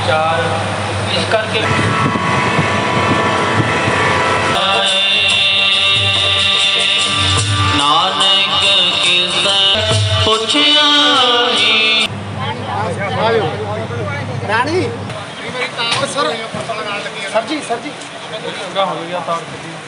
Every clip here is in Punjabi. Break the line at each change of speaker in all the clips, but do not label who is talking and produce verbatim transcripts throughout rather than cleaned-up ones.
विचार इस करके नानक किस पुछया
रानी सर सर जी सर जी
हो गया तार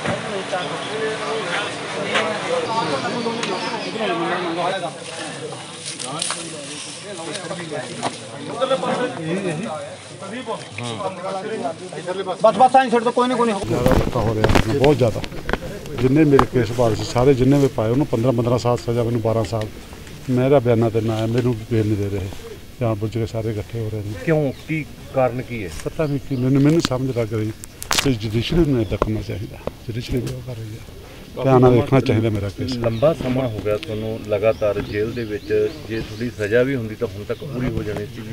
बस बस आई छोड़ तो कोई नहीं कोई नहीं
ज़्यादा हो रहा बहुत ज़्यादा जिन्ने मेरे केस भाग से सारे जिन्ने भी पाए उन्होंने पंद्रह पंद्रह साल सज़ा मैंने बारह साल मेरा बयाना देना है मैनू बेल नहीं दे रहे जान बुझ के सारे इकट्ठे हो रहे हैं।
क्यों की कारण की है
पता नहीं कि मैंने मैंने समझ लग रही कि जुडिशरी ने देखना चाहिए जुडिशरी भी कर रही है ध्यान देखना चाहिए मेरा केस।
लंबा समा हो गया ਤੁਹਾਨੂੰ लगातार जेल ਦੇ ਵਿੱਚ ਜੇ ਥੋੜੀ ਸਜ਼ਾ ਵੀ ਹੁੰਦੀ ਤਾਂ ਹੁਣ ਤੱਕ ਪੂਰੀ ਹੋ ਜਾਣੀ ਸੀ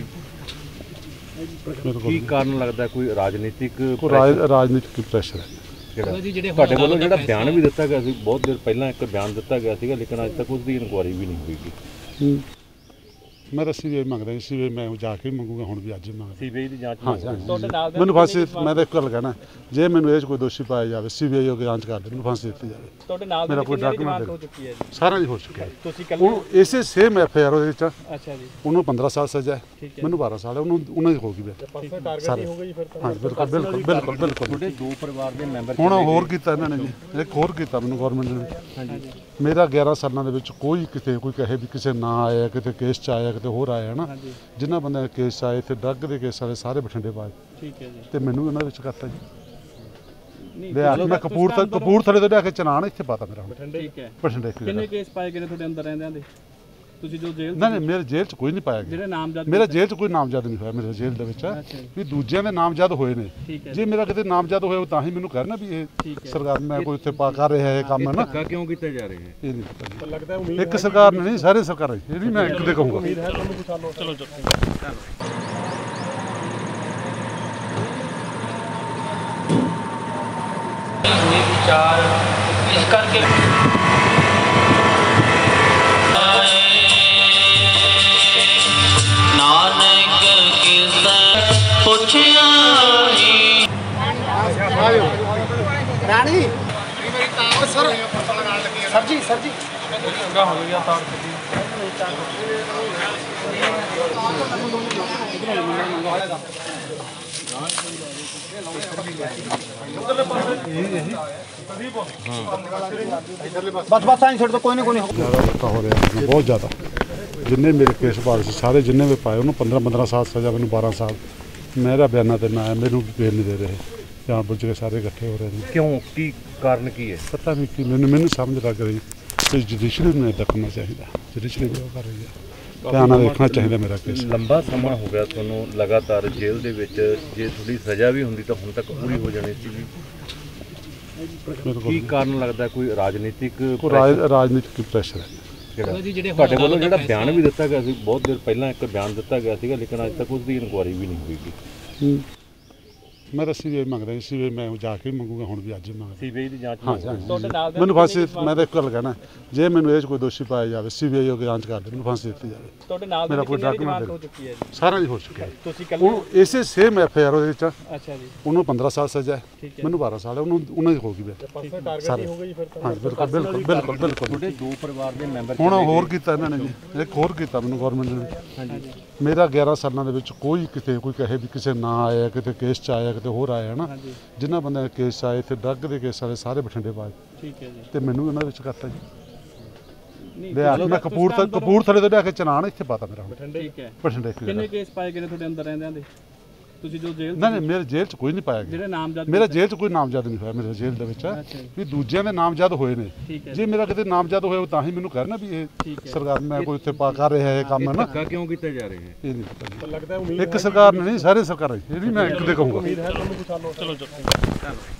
ਕੀ ਕਾਰਨ ਲੱਗਦਾ ਕੋਈ ਰਾਜਨੀਤਿਕ
ਰਾਜਨੀਤਿਕ ਪ੍ਰੈਸ਼ਰ ਹੈ
ਤੁਹਾਡੇ ਵੱਲੋਂ ਜਿਹੜਾ ਬਿਆਨ ਵੀ ਦਿੱਤਾ ਗਿਆ ਸੀ ਬਹੁਤ ਦੇਰ ਪਹਿਲਾਂ ਇੱਕ ਬਿਆਨ ਦਿੱਤਾ ਗਿਆ ਸੀਗਾ ਲੇਕਿਨ ਅੱਜ ਤੱਕ ਉਸ ਦੀ ਇਨਕੁਆਇਰੀ ਵੀ ਨਹੀਂ ਹੋਈਗੀ।
मैं सी बी आई मंगदा सी बी आई मैं जाके भी मंगूंगा हुण भी अज ही मंगदा
सी बी आई की जांच
मैंनू फांसी मैं तो एक गल कहना जे मैनू इह कोई दोषी पाया जाए सी बी आई हो के जांच कर दे मैनू फांसी दित्ती जाए मेरा कोई डॉक्यूमेंट सारा ही हो चुका है हुण इसे सेम एफ आई आर ਉਹਦੇ ਵਿੱਚ
अच्छा जी
ਉਹਨੂੰ पंद्रह साल सज़ा है मैनू बारह साल है ਉਹਨੂੰ ਉਹਨਾਂ ਦੀ ਹੋਗੀ ਸਾਰੇ ਹਾਂ ਬਿਲਕੁਲ ਬਿਲਕੁਲ ਬਿਲਕੁਲ ਬਿਲਕੁਲ
ਤੁਹਾਡੇ ਦੋ ਪਰਿਵਾਰ ਦੇ ਮੈਂਬਰ
ਹੁਣ ਹੋਰ ਕੀਤਾ ਇਹਨਾਂ ਨੇ ਜੀ ਇੱਕ ਹੋਰ ਕੀਤਾ ਮੈਨੂੰ ਗਵਰਨਮੈਂਟ ਨੇ ਹਾਂਜੀ ਮੇਰਾ ਗਿਆਰਾਂ ਸਾਲਾਂ ਦੇ ਵਿੱਚ ਕੋਈ ਕਿਤੇ ਕੋਈ ਕਹੇ ਵੀ ਕਿਸੇ ਨਾ ਆਇਆ ਕਿਤੇ ਕੇਸ 'ਚ ਆਇਆ ਕਿਤੇ ਹੋਰ ਆਇਆ ਨਾ ਜਿਨ੍ਹਾਂ ਬੰਦਿਆਂ ਦੇ ਕੇਸ ਆਏ ਤੇ ਡਰੱਗ ਦੇ ਕੇਸ ਵਾਲੇ ਸਾਰੇ ਬਠਿੰਡੇ ਪਾਏ
ठीक है जी
ਤੇ ਮੈਨੂੰ ਇਹਨਾਂ ਵਿੱਚ ਕਰਤਾ ਜੀ ਲਿਆ ਮੈਂ ਕਪੂਰਥਲੇ ਕਪੂਰਥਲੇ ਤੋਂ ਲਿਆ ਕੇ ਚਨਾਨ ਇੱਥੇ ਪਾਤਾ ਮੇਰਾ
ठीक है
ਬਠਿੰਡੇ
किन्ने केस पाए गए ਤੁਹਾਡੇ ਅੰਦਰ ਰਹਿੰਦਿਆਂ ਦੇ ਤੁਸੀਂ ਜੋ ਜੇਲ੍ਹ
ਨਹੀਂ ਨਹੀਂ ਮੇਰੇ ਜੇਲ੍ਹ 'ਚ ਕੋਈ ਨਹੀਂ ਪਾਇਆ ਗਿਆ
ਜਿਹੜੇ ਨਾਮਜ਼ਦ
ਮੇਰਾ ਜੇਲ੍ਹ 'ਚ ਕੋਈ ਨਾਮਜ਼ਦ ਨਹੀਂ ਹੋਇਆ ਮੇਰੇ ਜੇਲ੍ਹ ਦੇ ਵਿੱਚ ਵੀ ਦੂਜਿਆਂ ਦੇ ਨਾਮਜ਼ਦ ਹੋਏ ਨੇ ਜੇ ਮੇਰਾ ਕਿਤੇ ਨਾਮਜ਼ਦ ਹੋਇਆ ਤਾਂ ਹੀ ਮੈਨੂੰ ਕਹਿਣਾ ਵੀ ਇਹ ਸਰਕਾਰ ਮੈਂ ਕੋਈ ਇੱਥੇ ਪਾ ਕਰ ਰਿਹਾ ਇਹ ਕੰਮ ਹੈ ਨਾ
ਧੱਕਾ ਕਿਉਂ ਕੀਤੇ ਜਾ ਰਹੇ ਹੈ
ਇਹ ਨਹੀਂ ਪਤਾ ਲੱਗਦਾ ਇੱਕ ਸਰਕਾਰ ਨੇ ਨਹੀਂ ਸਾਰੇ ਸਰਕਾਰਾਂ ਇਹ ਨਹੀਂ ਮੈਂ ਇੱਕ ਦੇ ਕਹੂੰਗਾ
चलो चलो
विचार इस करके नानक किस पुछया
रानी सर सर जी सर जी
हो गया तार
बस बस आई छोड़ तो कोई नहीं कोई नहीं
ज़्यादा हो रहा बहुत ज़्यादा जिन्ने मेरे केस भाग से सारे जिन्ने भी पाए उन्होंने पंद्रह पंद्रह साल सज़ा मैंने बारह साल मेरा बयाना देना है मैनू बेल नहीं दे रहे जान बुझ के सारे इकट्ठे हो रहे हैं।
क्यों की कारण की है
पता नहीं कि मैंने मैंने समझ लग रही कि जुडिशरी ने देखना चाहिए जुडिशरी भी कर रही है ध्यान देखना चाहिए मेरा केस।
ਲੰਬਾ ਸਮਾਂ ਹੋ ਗਿਆ ਤੁਹਾਨੂੰ लगातार जेल ਦੇ ਵਿੱਚ ਜੇ ਥੋੜੀ ਸਜ਼ਾ ਵੀ ਹੁੰਦੀ ਤਾਂ ਹੁਣ ਤੱਕ ਪੂਰੀ ਹੋ ਜਾਣੀ ਸੀ ਕੀ ਕਾਰਨ ਲੱਗਦਾ ਕੋਈ ਰਾਜਨੀਤਿਕ
ਰਾਜਨੀਤਿਕ ਪ੍ਰੈਸ਼ਰ ਹੈ
ਤੁਹਾਡੇ ਵੱਲੋਂ ਜਿਹੜਾ ਬਿਆਨ ਵੀ ਦਿੱਤਾ ਗਿਆ ਸੀ ਬਹੁਤ ਦੇਰ ਪਹਿਲਾਂ ਇੱਕ ਬਿਆਨ ਦਿੱਤਾ ਗਿਆ ਸੀਗਾ ਲੇਕਿਨ ਅੱਜ ਤੱਕ ਉਸ ਦੀ ਇਨਕੁਆਇਰੀ ਵੀ ਨਹੀਂ ਹੋਈਗੀ।
मैं तो सी बी आई मंगदा सी बी आई मैं जाके भी मंगूंगा हुण भी अज ही मंगदा
सी बी आई की जांच
मैनू फांसी मैं तो एक गल कहना जे मैनू इह कोई दोषी पाया जाए सी बी आई हो के जांच कर दे मैनू फांसी दित्ती जाए मेरा कोई डॉक्यूमेंट सारा ही हो चुका है हुण इसे सेम एफ आई आर ਉਹਦੇ ਵਿੱਚ
अच्छा जी
ਉਹਨੂੰ पंद्रह साल सज़ा है मैनू बारह साल है ਉਹਨੂੰ ਉਹਨਾਂ ਦੀ ਹੋਗੀ ਸਾਰੇ ਹਾਂ ਬਿਲਕੁਲ ਬਿਲਕੁਲ ਬਿਲਕੁਲ ਬਿਲਕੁਲ
ਤੁਹਾਡੇ ਦੋ ਪਰਿਵਾਰ ਦੇ ਮੈਂਬਰ
ਹੁਣ ਹੋਰ ਕੀਤਾ ਇਹਨਾਂ ਨੇ ਜੀ ਇੱਕ ਹੋਰ ਕੀਤਾ ਮੈਨੂੰ ਗਵਰਨਮੈਂਟ ਨੇ ਹਾਂਜੀ ਮੇਰਾ ਗਿਆਰਾਂ ਸਾਲਾਂ ਦੇ ਵਿੱਚ ਕੋਈ ਕਿਤੇ ਕੋਈ ਕਹੇ ਵੀ ਕਿਸੇ ਨਾ ਆਇਆ ਕਿਤੇ ਕੇਸ 'ਚ ਆਇਆ ਕਿਤੇ ਹੋਰ ਆਇਆ ਨਾ ਜਿਨ੍ਹਾਂ ਬੰਦਿਆਂ ਦੇ ਕੇਸ ਆਏ ਤੇ ਡਰੱਗ ਦੇ ਕੇਸ ਵਾਲੇ ਸਾਰੇ ਬਠਿੰਡੇ ਪਾਏ
ठीक है जी
ਤੇ ਮੈਨੂੰ ਇਹਨਾਂ ਵਿੱਚ ਕਰਤਾ ਜੀ ਲਿਆ ਮੈਂ ਕਪੂਰਥਲੇ ਕਪੂਰਥਲੇ ਤੋਂ ਲਿਆ ਕੇ ਚਨਾਨ ਇੱਥੇ ਪਾਤਾ ਮੇਰਾ
ठीक है
ਬਠਿੰਡੇ
किन्ने केस पाए गए ਤੁਹਾਡੇ ਅੰਦਰ ਰਹਿੰਦਿਆਂ ਦੇ ਤੁਸੀਂ ਜੋ ਜੇਲ੍ਹ
ਨਹੀਂ ਨਹੀਂ ਮੇਰੇ ਜੇਲ੍ਹ 'ਚ ਕੋਈ ਨਹੀਂ ਪਾਇਆ ਗਿਆ
ਜਿਹੜੇ ਨਾਮਜ਼ਦ
ਮੇਰਾ ਜੇਲ੍ਹ 'ਚ ਕੋਈ ਨਾਮਜ਼ਦ ਨਹੀਂ ਹੋਇਆ ਮੇਰੇ ਜੇਲ੍ਹ ਦੇ ਵਿੱਚ ਵੀ ਦੂਜਿਆਂ ਦੇ ਨਾਮਜ਼ਦ ਹੋਏ ਨੇ ਜੇ ਮੇਰਾ ਕਿਤੇ ਨਾਮਜ਼ਦ ਹੋਇਆ ਤਾਂ ਹੀ ਮੈਨੂੰ ਕਹਿਣਾ ਵੀ ਇਹ ਸਰਕਾਰ ਮੈਂ ਕੋਈ ਇੱਥੇ ਪਾ ਕਰ ਰਿਹਾ ਇਹ ਕੰਮ ਹੈ ਨਾ
ਧੱਕਾ ਕਿਉਂ ਕੀਤੇ ਜਾ ਰਹੇ ਹੈ
ਇਹ ਨਹੀਂ ਪਤਾ ਲੱਗਦਾ ਇੱਕ ਸਰਕਾਰ ਨੇ ਨਹੀਂ ਸਾਰੇ ਸਰਕਾਰਾਂ ਇਹ ਨਹੀਂ ਮੈਂ ਇੱਕ ਦੇ ਕਹੂੰਗਾ
चलो चलो